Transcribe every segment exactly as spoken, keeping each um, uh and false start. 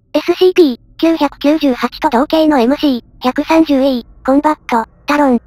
エスシーピーきゅうひゃくきゅうじゅうはち と同型の エムシーひゃくさんじゅうエー コンバット、タロン。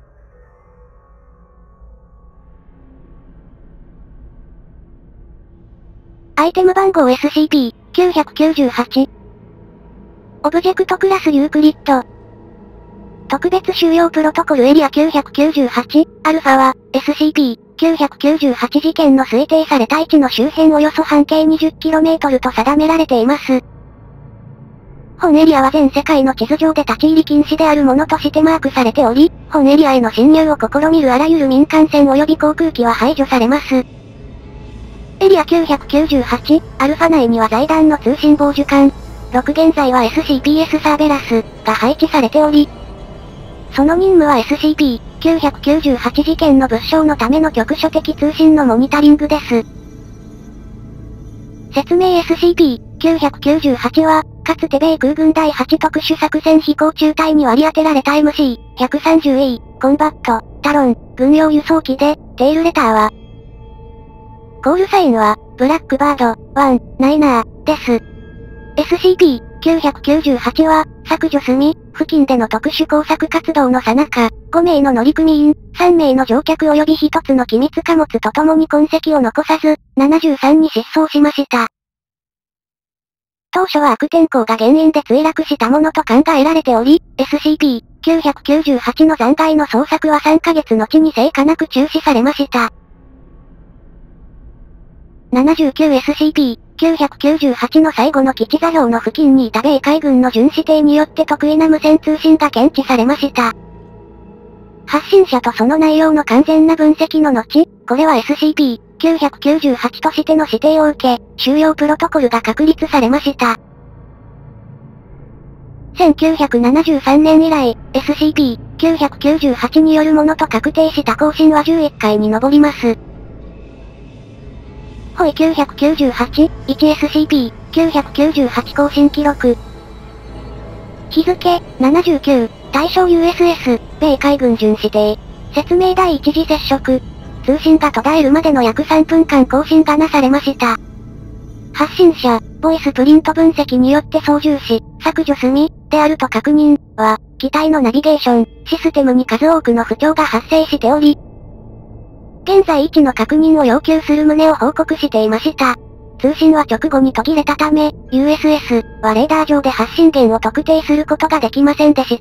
アイテム番号 エスシーピーきゅうひゃくきゅうじゅうはち。オブジェクトクラスユークリッド。特別収容プロトコルエリアきゅうひゃくきゅうじゅうはち、アルファは、エスシーピーきゅうひゃくきゅうじゅうはち 事件の推定された位置の周辺およそ半径 にじゅっキロメートル と定められています。本エリアは全世界の地図上で立ち入り禁止であるものとしてマークされており、本エリアへの侵入を試みるあらゆる民間船及び航空機は排除されます。エリアきゅうひゃくきゅうじゅうはち、アルファ内には財団の通信傍受艦、ろく現在は エスシーピーエス サーベラスが配置されており、その任務は エスシーピーきゅうひゃくきゅうじゅうはち 事件の物証のための局所的通信のモニタリングです。説明 エスシーピーきゅうひゃくきゅうじゅうはち は、かつて米空軍だいはち特殊作戦飛行中隊に割り当てられた エムシーひゃくさんじゅうエー コンバット、タロン、軍用輸送機で、テールレターは、コールサインは、ブラックバード、ワン、ナイナー、です。エスシーピーきゅうひゃくきゅうじゅうはち は、削除済み、付近での特殊工作活動の最中、ご名の乗組員、さん名の乗客及びひとつの機密貨物と共に痕跡を残さず、ななじゅうさんに失踪しました。当初は悪天候が原因で墜落したものと考えられており、エスシーピーきゅうひゃくきゅうじゅうはち の残骸の捜索はさんかげつ後に成果なく中止されました。ななじゅうきゅうエスシーピーきゅうひゃくきゅうじゅうはち の最後の基地座標の付近にいた米海軍の巡視艇によって得意な無線通信が検知されました。発信者とその内容の完全な分析の後、これは エスシーピーきゅうひゃくきゅうじゅうはち としての指定を受け、収容プロトコルが確立されました。せんきゅうひゃくななじゅうさんねん以来、エスシーピーきゅうひゃくきゅうじゅうはち によるものと確定した更新はじゅういっかいに上ります。ホイきゅうひゃくきゅうじゅうはち、いちエスシーピーきゅうひゃくきゅうじゅうはち 更新記録。日付、ななじゅうきゅう、対象 ユーエスエス、米海軍巡視艇。説明第一次接触。通信が途絶えるまでの約さんぷんかん更新がなされました。発信者、ボイスプリント分析によって操縦し、削除済み、であると確認、は、機体のナビゲーション、システムに数多くの不調が発生しており、現在位置の確認を要求する旨を報告していました。通信は直後に途切れたため、ユーエスエス はレーダー上で発信源を特定することができませんでした。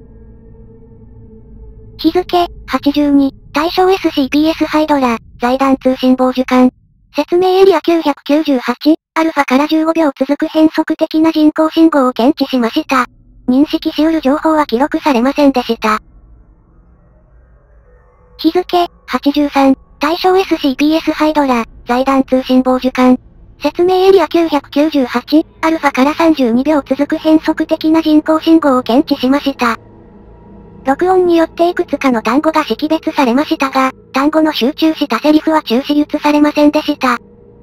日付、はちじゅうに、対象 エスシーピーエス ハイドラ、財団通信傍受艦。説明エリアきゅうひゃくきゅうじゅうはち、アルファからじゅうごびょう続く変則的な人工信号を検知しました。認識し得る情報は記録されませんでした。日付、はちじゅうさん、対象 エスシーピーエス ハイドラ、財団通信傍受艦。説明エリアきゅうひゃくきゅうじゅうはち、アルファからさんじゅうにびょう続く変則的な人工信号を検知しました。録音によっていくつかの単語が識別されましたが、単語の集中したセリフは中止輸されませんでした。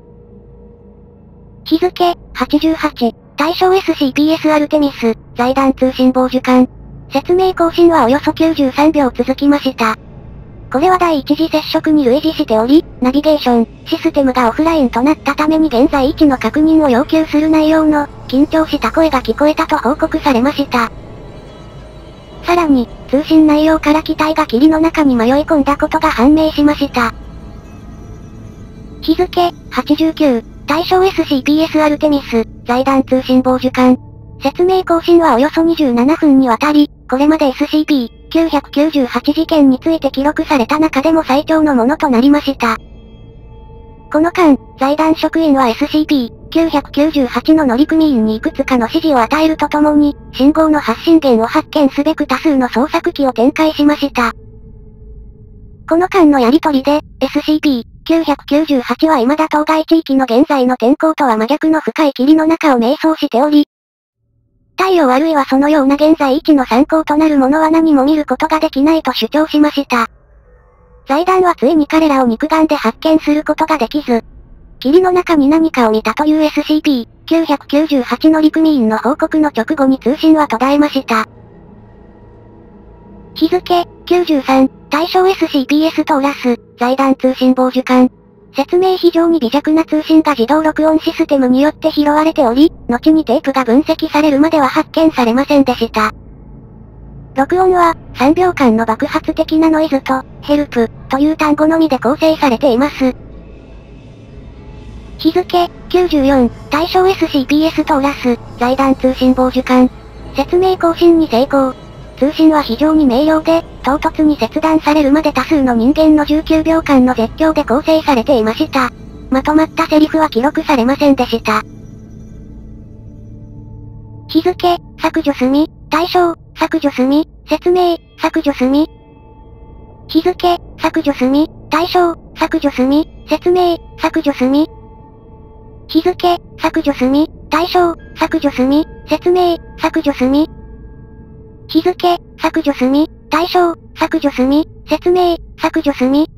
日付、はちじゅうはち、対象 エスシーピーエス アルテミス、財団通信傍受艦。説明更新はおよそきゅうじゅうさんびょう続きました。これは第一次接触に類似しており、ナビゲーション、システムがオフラインとなったために現在位置の確認を要求する内容の、緊張した声が聞こえたと報告されました。さらに、通信内容から機体が霧の中に迷い込んだことが判明しました。日付、はちじゅうきゅう、対象 エスシーピーエス アルテミス、財団通信傍受艦。説明更新はおよそにじゅうななふんにわたり、これまで エスシーピーきゅうひゃくきゅうじゅうはち 事件について記録された中でも最長のものとなりました。この間、財団職員は エスシーピーきゅうひゃくきゅうじゅうはち の乗組員にいくつかの指示を与えるとともに、信号の発信源を発見すべく多数の捜索機を展開しました。この間のやりとりで、エスシーピーきゅうひゃくきゅうじゅうはち は未だ当該地域の現在の天候とは真逆の深い霧の中を迷走しており、太陽あるいはそのような現在位置の参考となるものは何も見ることができないと主張しました。財団はついに彼らを肉眼で発見することができず、霧の中に何かを見たという エスシーピーきゅうひゃくきゅうじゅうはち 乗組員の報告の直後に通信は途絶えました。日付、きゅうじゅうさん、対象 エスシーピーエス トーラス、財団通信傍受艦。 説明非常に微弱な通信が自動録音システムによって拾われており、後にテープが分析されるまでは発見されませんでした。録音は、さんびょうかんの爆発的なノイズと、ヘルプ、という単語のみで構成されています。日付、きゅうじゅうよん、対象 エスシーピーエス トーラス、財団通信傍受艦。説明更新に成功。通信は非常に明瞭で、唐突に切断されるまで多数の人間のじゅうきゅうびょうかんの絶叫で構成されていました。まとまったセリフは記録されませんでした。日付、削除済み、対象、削除済み、説明、削除済み。日付、削除済み、対象、削除済み、説明、削除済み。日付、削除済み、対象、削除済み、説明、削除済み。日付、削除済み、対象、削除済み、説明、削除済み。